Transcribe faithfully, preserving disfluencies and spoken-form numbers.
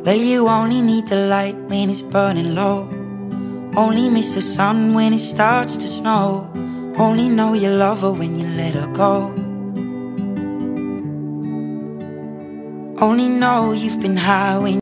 Well, you only need the light when it's burning low. Only miss the sun when it starts to snow. Only know you love her when you let her go. Only know you've been high when